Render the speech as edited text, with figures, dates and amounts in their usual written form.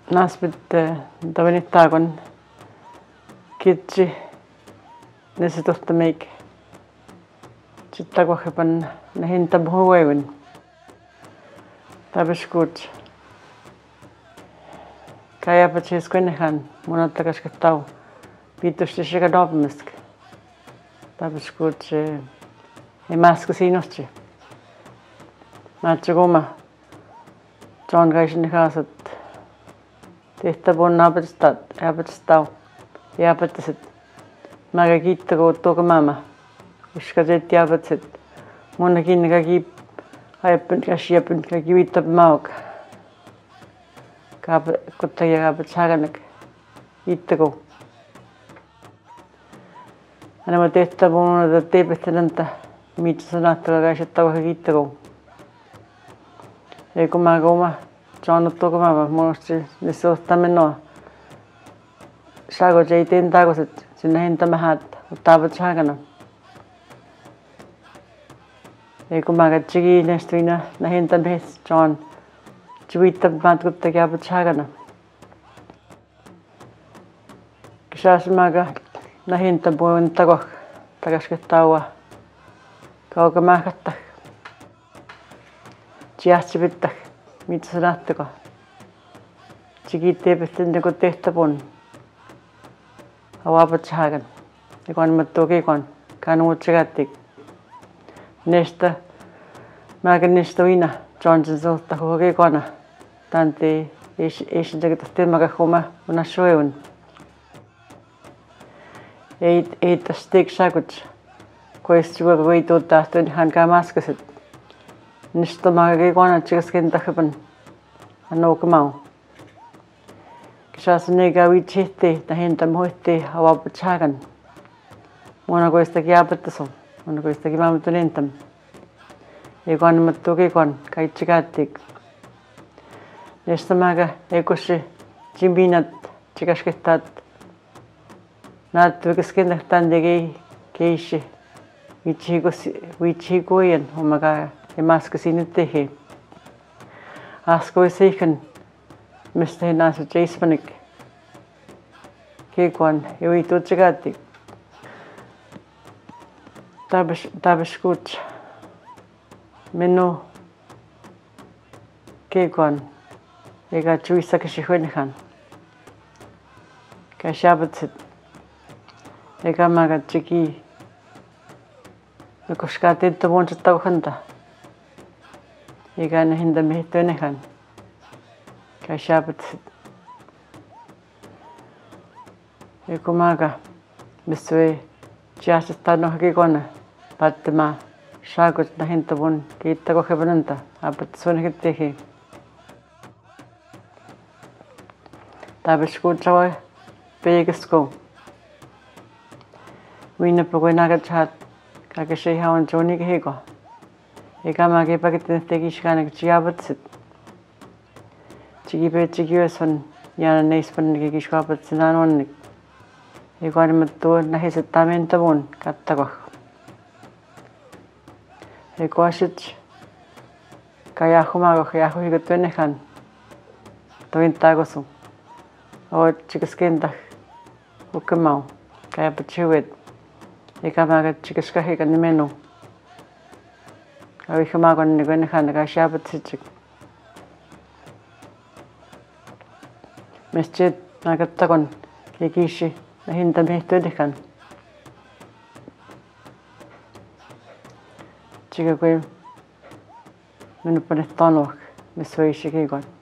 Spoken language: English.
naspit tavanittakon kitsi nesitohtamik chittakohpan nahintabuhuwevin tabiskut kayapachiskuinahan munatakaskatau pitushishikadopmisk tabiskut imaskasinoschi machiguma John gaishinihasat tehtabun apatstau yapatasit magakittago tokamama uskajet yapatsit munakin kaki ayapun kashiapun kaki witab mauk kap kuttaya apatshaganak ittago anama tehtabun da tepettananta mitsanata gaishattago ittago ekumagoma John tokamama mosti nisohtamenoa shago jaitintagosit sinahintamahat utapatshagana ekumaga chigi nestuina nahintamhis John chiwitab matkuttakyapatshagana kishasmaga nahintabuintagoh tagashkatawa kaukamahkattah chiaschivittak mitsanahtago chigitepettintago tehtabun awapatsahagan ikon mattukikon kanuutsigattik nesta maganistuina Johnson-sohtahuhukikona tanti ishintakitastimagahuma unashueun eitastik shakuch kuistuagaguituuttahtuinihan kamaskasit nistamagakikona chigaskintahpan anukamau Kishasniga wichihti nahintamuhti awapatsahagan munakuistakiapataso munakuistakimamatunintam ikon mattukikon kaichigattik nistamaga ekushi chimbinat chikashkittat nattukiskintahtandigi keishi wichihikuyen umaga imaskasinittihi askuisikan Mr. Nasu Jaspanik Kikwan Yuituchigati Tabishkuch Minu Kikwan Ega Chuisakashihunihan Kashabatsit Ega Maga Chiki Nukushkati Tabunchatakhanta Ega Nahinda Mihitunihan Kashabat ekumaga biswe chiastano hakikona patma shagut nahintabun kittago hebananta apatsunhittihi tabishkuchawa pegisko winapuguinaga chat kakashihawan chonighigo ekamagi pakitintegishkanak chiabatsit chigipe chigiweson yana neispan gigishwapat sinanonik ikon mattu nahisitamintabun kattagoh ikuashich kayahumagoh yahuhigatuenehan tuintagosu o chikiskintah ukimau kayapachiwit ikamaga chikiskahiga nimenu awihumagon niguenehan kashapatsichik Mischit nagattagon kikishi nahintamihtuedihan chigakui minupanihtonuak misweishikikon